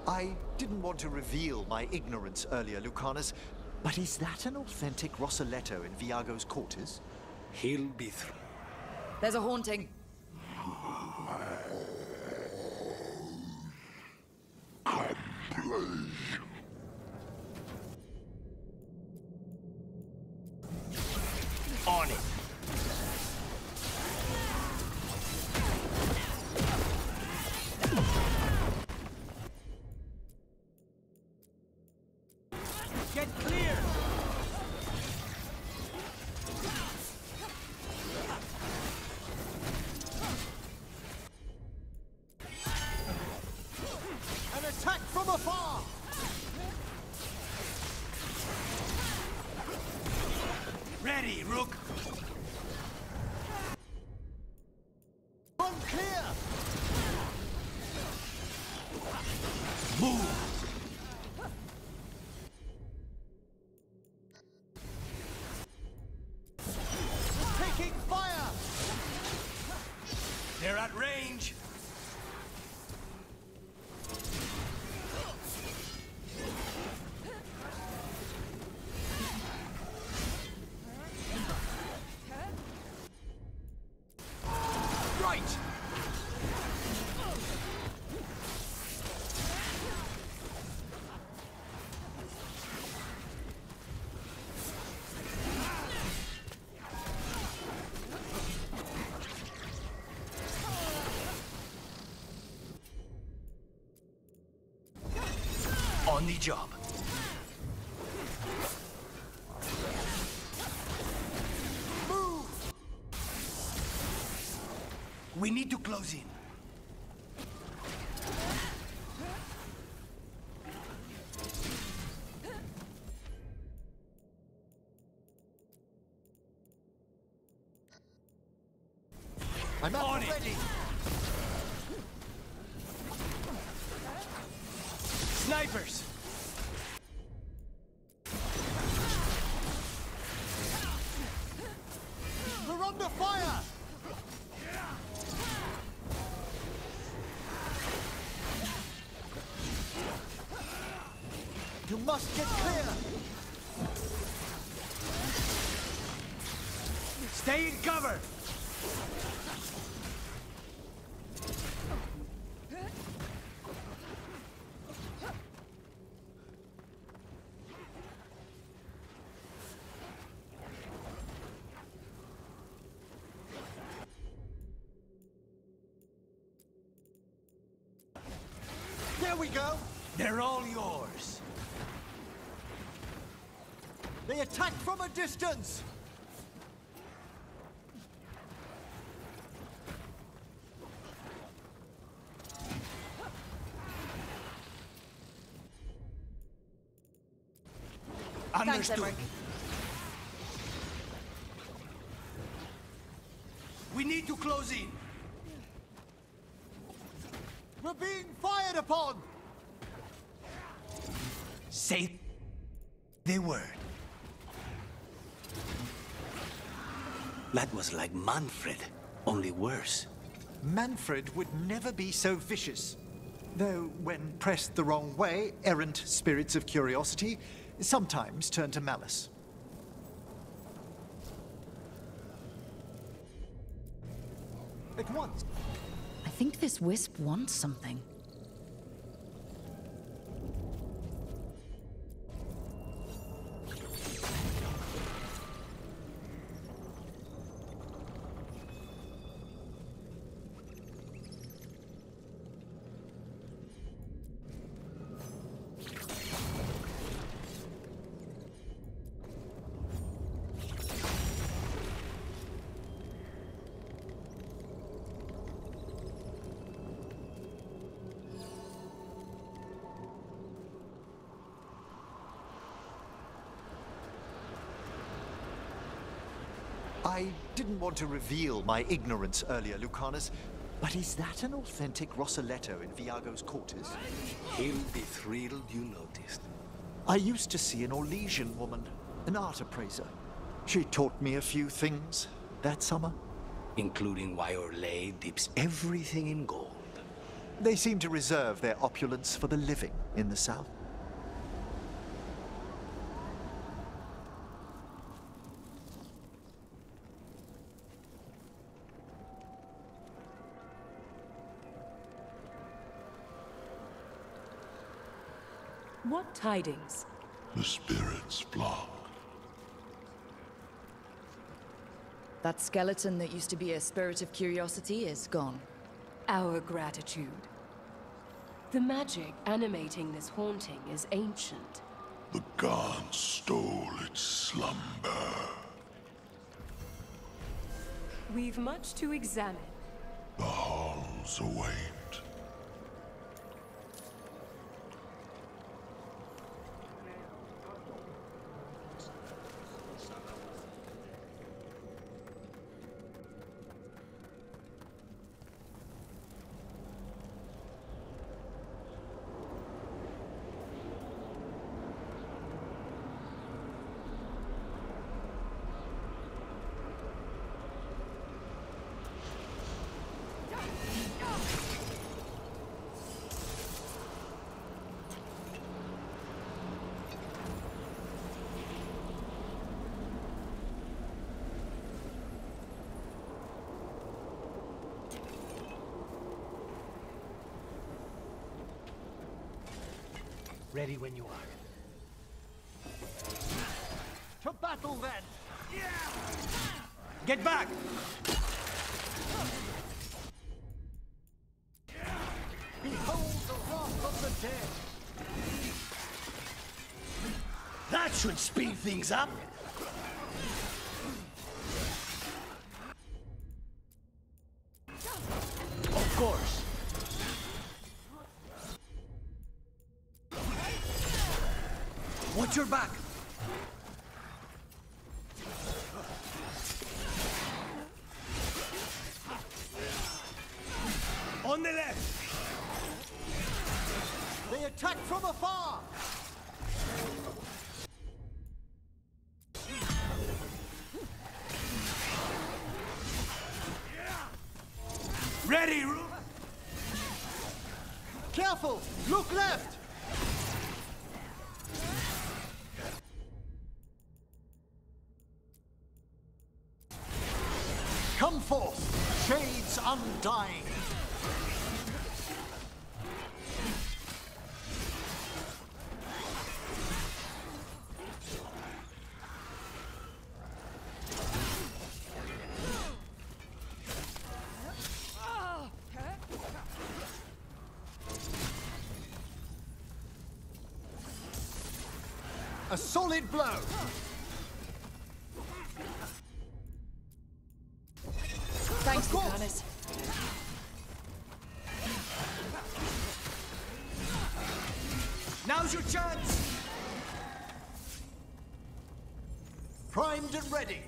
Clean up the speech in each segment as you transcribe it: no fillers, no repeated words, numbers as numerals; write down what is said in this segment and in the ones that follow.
I didn't want to reveal my ignorance earlier, Lucanus, but is that an authentic Rossoletto in Viago's quarters? He'll be through. There's a haunting. On it. Get clear! An attack from afar! Ready, Rook! Unclear! Move! Taking fire! They're at range! Right! On the job. Move! We need to close in. I'm On up it. ready! Snipers! We're under fire! You must get clear! Stay in cover! There we go! They're all yours. They attack from a distance! Thanks, Understood. Emmerich. We need to close in. We're being fired upon! Say the word. That was like Manfred, only worse. Manfred would never be so vicious. Though, when pressed the wrong way, errant spirits of curiosity sometimes turn to malice. At once. I think this wisp wants something. I didn't want to reveal my ignorance earlier, Lucanus, but is that an authentic Rossoletto in Viago's quarters? He'll be thrilled you noticed. I used to see an Orlesian woman, an art appraiser. She taught me a few things that summer. Including why Orlais dips everything in gold. They seem to reserve their opulence for the living in the south. What tidings? The spirits flock. That skeleton that used to be a spirit of curiosity is gone. Our gratitude. The magic animating this haunting is ancient. The gods stole its slumber. We've much to examine. The halls await. Ready when you are. To battle, then! Get back! Behold the wrath of the dead! That should speed things up. Of course. Watch your back. On the left. They attack from afar! Ready, Careful! Look left! Come forth, shades undying! A solid blow! Thanks, Of course. Lucanus. Now's your chance. Primed and ready!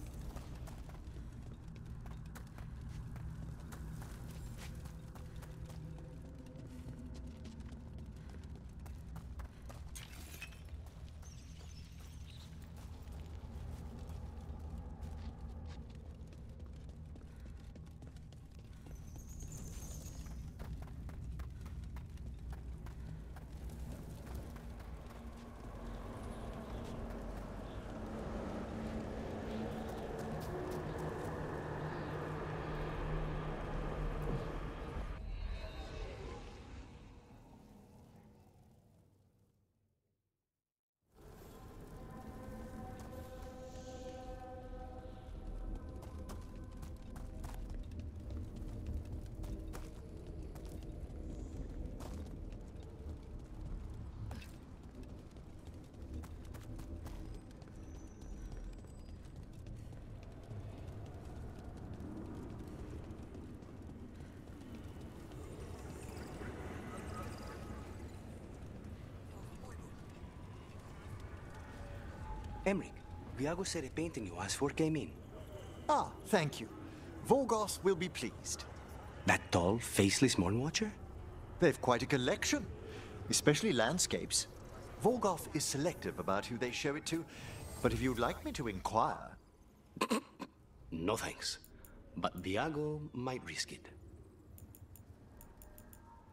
Emric, Viago said a painting you asked for came in. Ah, thank you. Vorgoth will be pleased. That tall, faceless Mornwatcher? They've quite a collection, especially landscapes. Vorgoth is selective about who they show it to, but if you'd like me to inquire... No thanks. But Viago might risk it.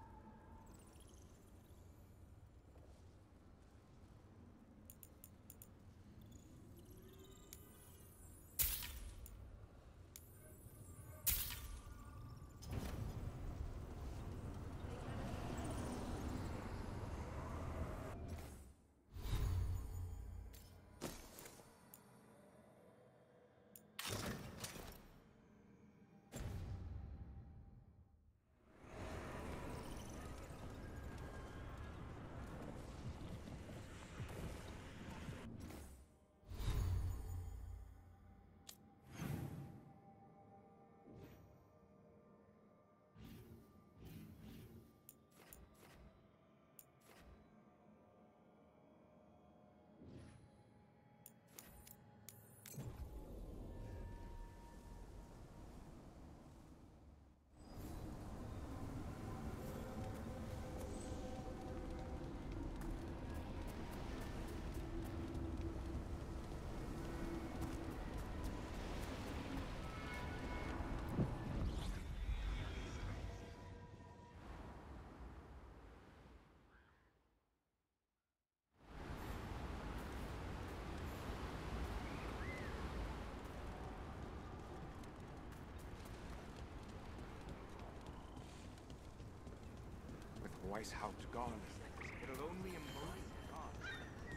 Weishauptgarn. It'll only embolden the gods.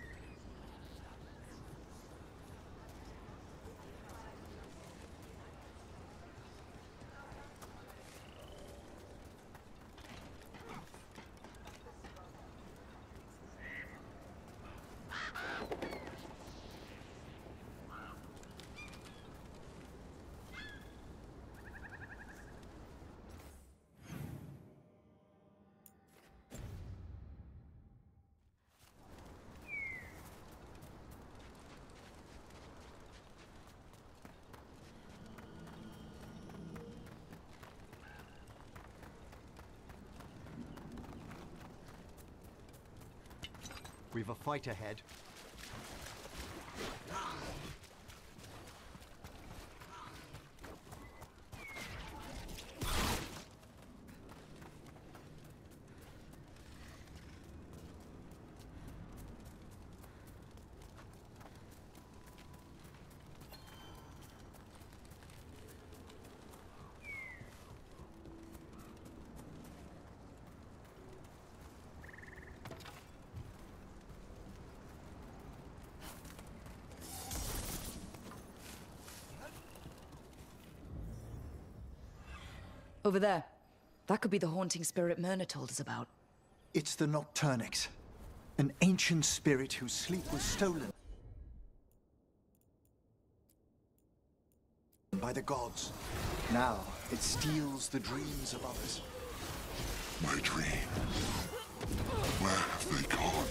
We've a fight ahead. Over there. That could be the haunting spirit Myrna told us about. It's the Nocturnix, an ancient spirit whose sleep was stolen by the gods. Now it steals the dreams of others. My dream. Where have they gone?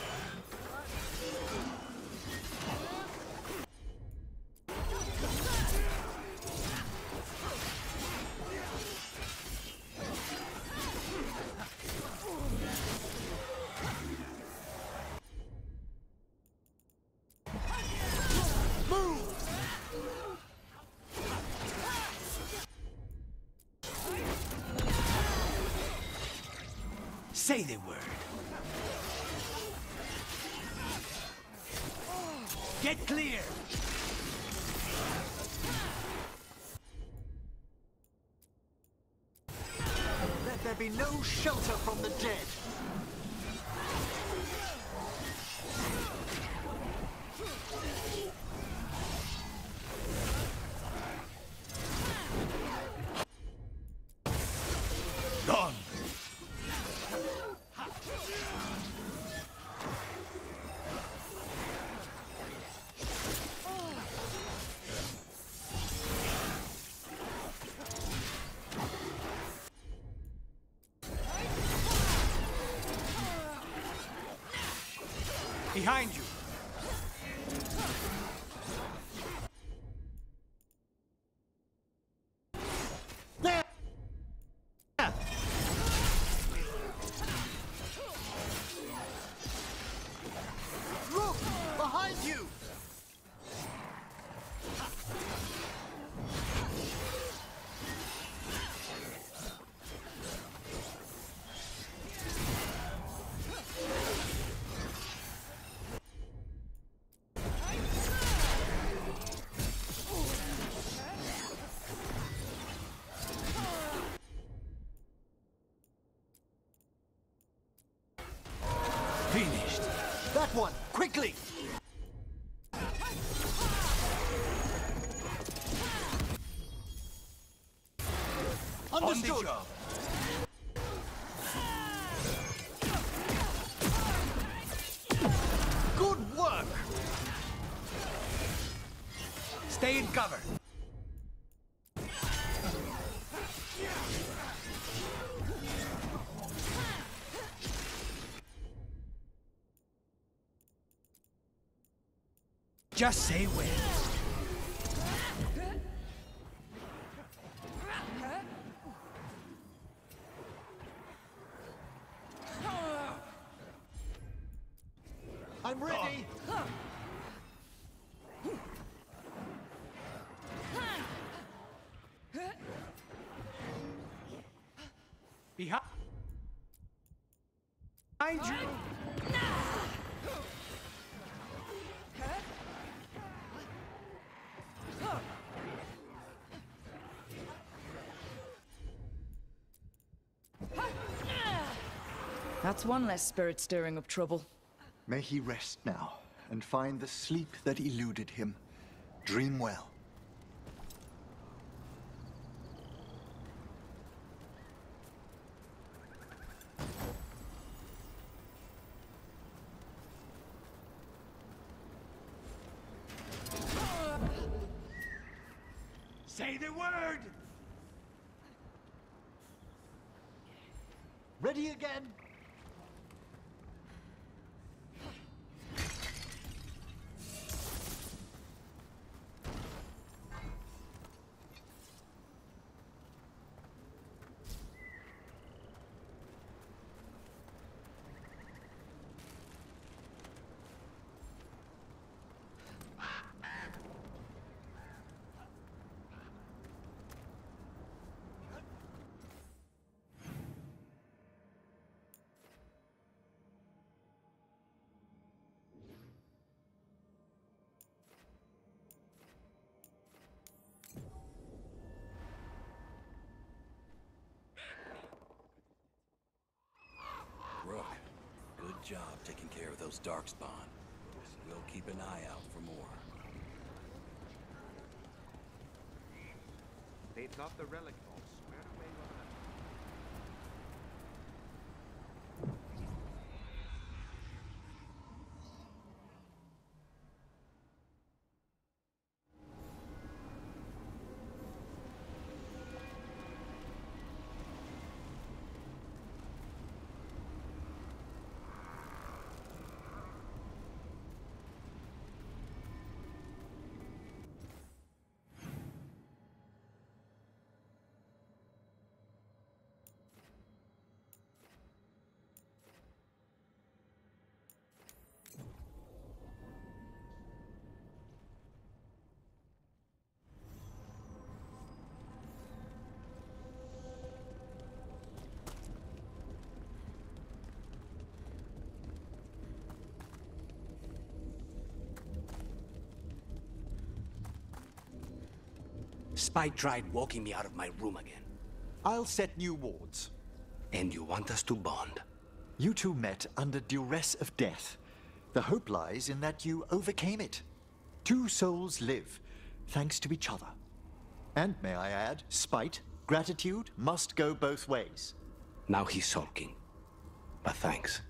Say the word. Get clear! Let there be no shelter from the dead. Gone! Behind you! There! Look! Behind you! Finished! That one! Quickly! On the Understood! job! Good work! Stay in cover! Just say when. I'm ready! Behind you! That's one less spirit stirring up trouble. May he rest now, and find the sleep that eluded him. Dream well. Say the word! Ready again? Rook, good job taking care of those Darkspawn. We'll keep an eye out for more. They thought the relic vault squared away well enough. Spite tried walking me out of my room again. I'll set new wards. And you want us to bond? You two met under duress of death. The hope lies in that you overcame it. Two souls live, thanks to each other. And may I add, spite, gratitude must go both ways. Now he's sulking. But thanks.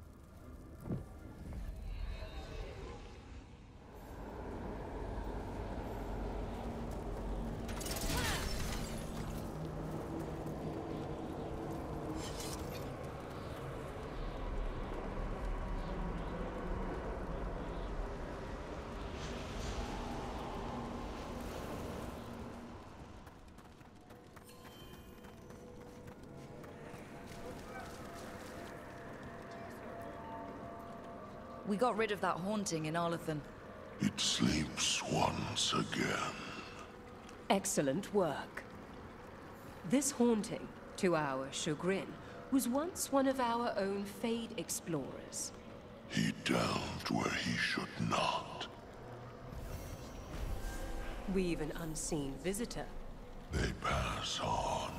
We got rid of that haunting in Arlathan. It sleeps once again. Excellent work. This haunting, to our chagrin, was once one of our own Fade explorers. He delved where he should not. We've an unseen visitor. They pass on.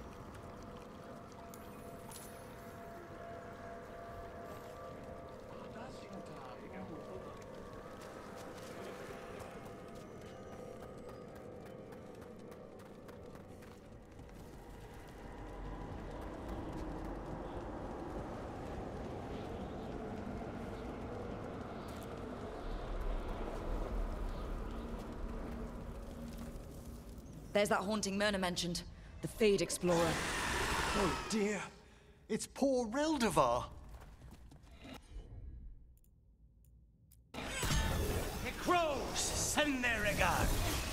There's that haunting Myrna mentioned. The Fade Explorer. Oh dear, it's poor Reldevar. The crows send their regard.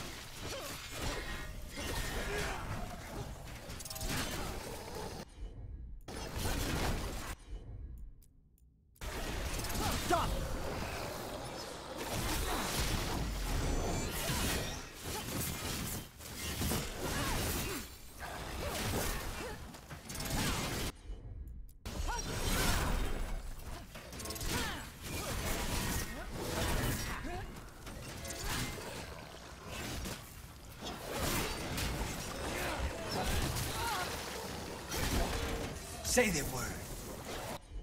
Stop! Say the word.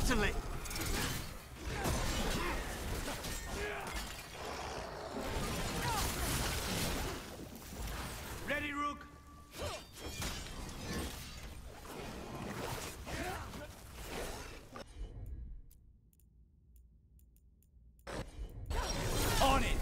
Certainly! Ready, Rook? On it!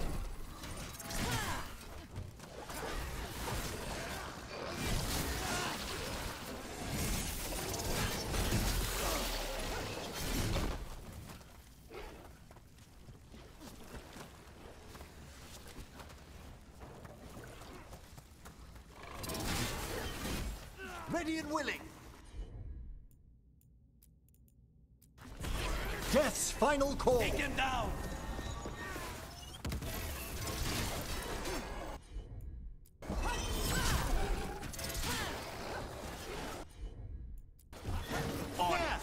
Ready and willing! Death's final call! Take him down! On it!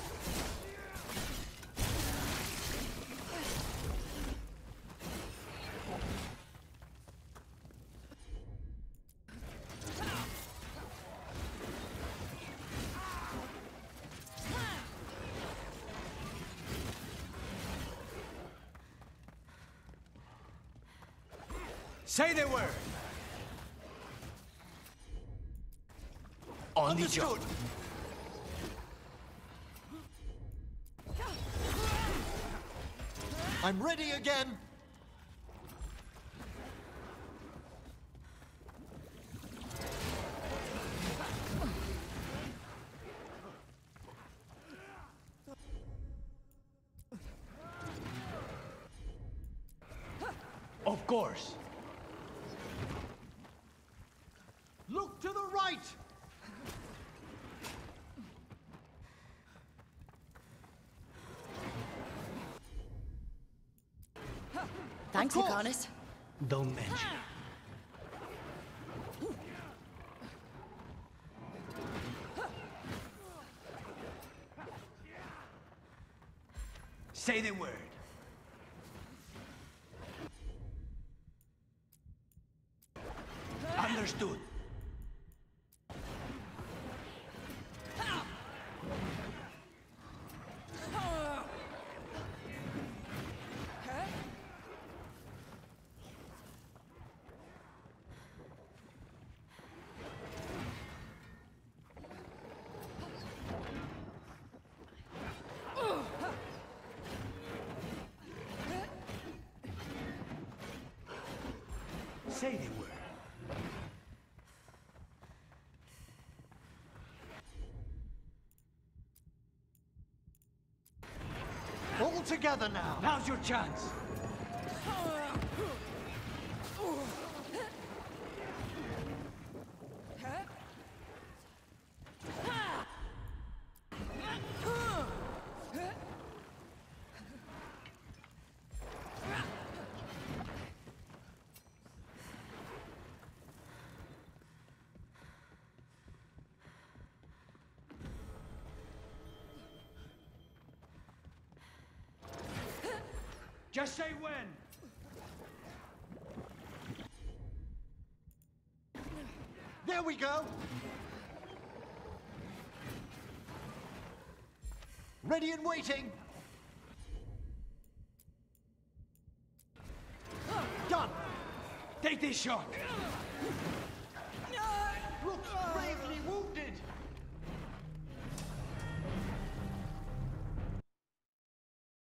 Say the word! On the job. I'm ready again! Of course. Look to the right! Thanks, course. Hyrcanus. Don't mention it. Say the word. Understood. Say the word. All together now! Now's your chance. Just say when. There we go! Ready and waiting! Done. Take this shot.